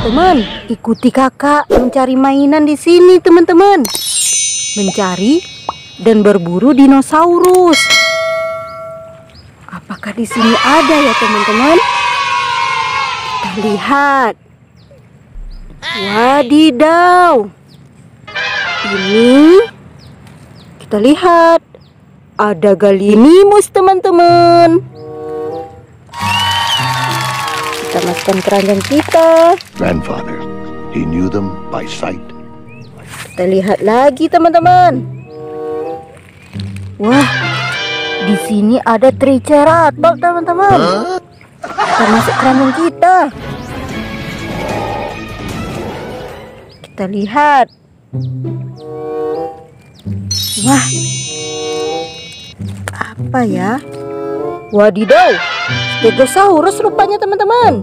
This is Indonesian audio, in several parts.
Teman-teman, ikuti kakak mencari mainan di sini, teman-teman. Mencari dan berburu dinosaurus. Apakah di sini ada ya, teman-teman? Kita lihat. Wadidaw. Ini kita lihat ada Gallimimus, teman-teman. Kita masukkan keranjang kita. Grandfather, he knew them by sight. Kita lihat lagi, teman-teman. Wah, di sini ada Triceratops, teman-teman. Kita masuk keranjang kita. Kita lihat. Wah, apa ya? Wadidaw, Stegosaurus rupanya, teman-teman.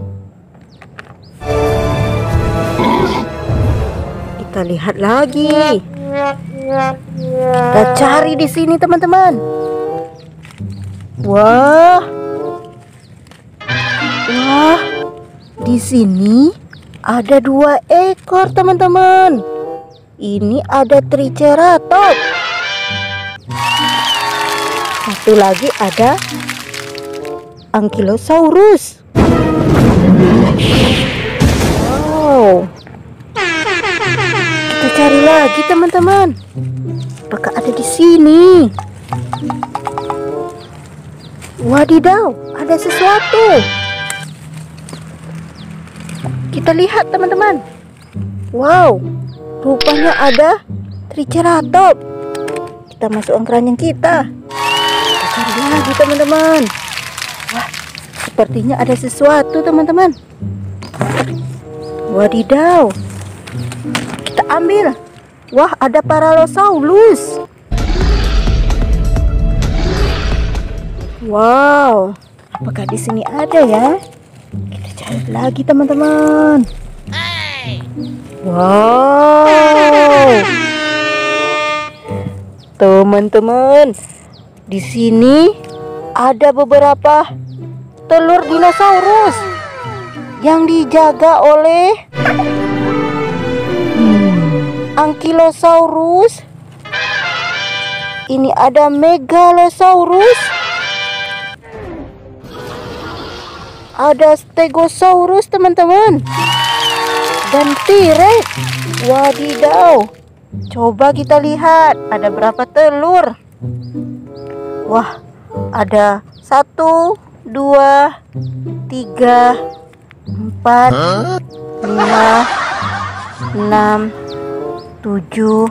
Kita lihat lagi. Kita cari di sini, teman-teman. Wah, di sini ada 2 ekor, teman-teman. Ini ada Triceratops. Satu lagi ada Ankylosaurus. Wow. Kita cari lagi, teman-teman. Apakah ada di sini? Wadidaw, ada sesuatu. Kita lihat, teman-teman. Wow, rupanya ada Triceratops. Kita masukkan keranjang kita. Kita cari lagi, teman-teman. Wah, sepertinya ada sesuatu, teman-teman. Wadidaw. Kita ambil. Wah, ada Paralosaurus. Wow, apakah di sini ada ya? Kita cari lagi, teman-teman. Wow, teman-teman, di sini ada beberapa telur dinosaurus yang dijaga oleh Ankylosaurus. Ini ada Megalosaurus, ada Stegosaurus, teman-teman, dan T-Rex. Wadidaw, coba kita lihat ada berapa telur. Wah, ada 1, 2, 3, 4, 5, 6, 7,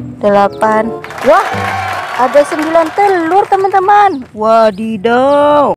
8. Wah, ada 9 telur, teman-teman. Wadidaw.